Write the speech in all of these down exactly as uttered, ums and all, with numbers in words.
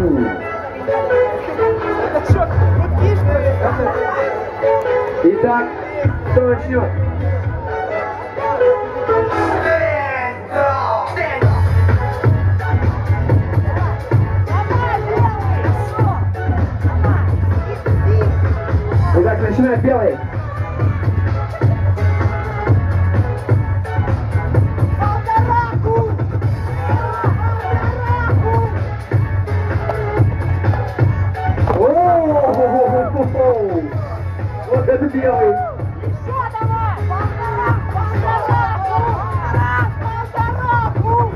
Итак, кто начнет? Итак, начинает белый. Вот это белый. Еще давай! Полтора! Полтора! Полтора!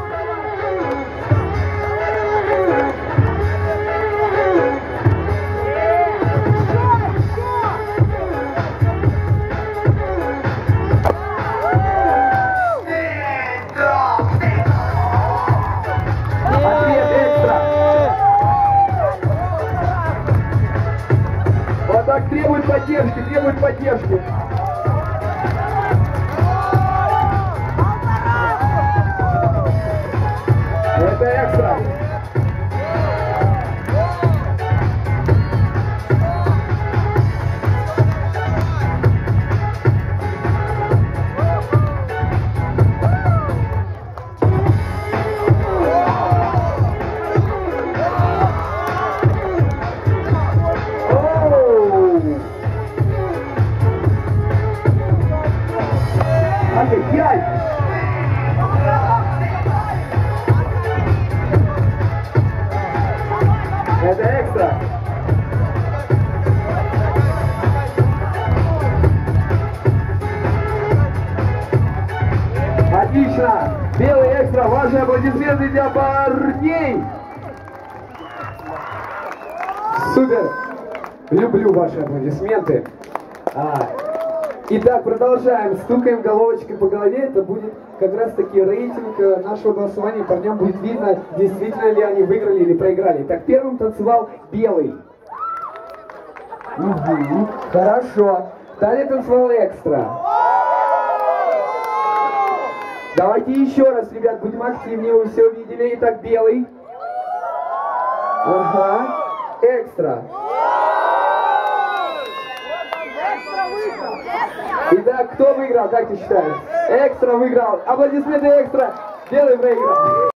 Ответ экстра. Вот так требует поддержки, требует поддержки. Это экстра. Ай-яй-яй! Это экстра. Отлично! Белый экстра. Ваши аплодисменты для парней. Супер! Люблю ваши аплодисменты. А, Итак, продолжаем. Стукаем головочкой по голове. Это будет как раз таки рейтинг нашего голосования. Парням будет видно, действительно ли они выиграли или проиграли. Так, первым танцевал белый. Угу, хорошо. Далее танцевал экстра. Давайте еще раз, ребят, будем активнее. Вы все увидели. Итак, белый. Ага. Экстра. Итак, кто выиграл, как ты считаешь? Экстра выиграл. Аплодисменты экстра. Белый выиграл.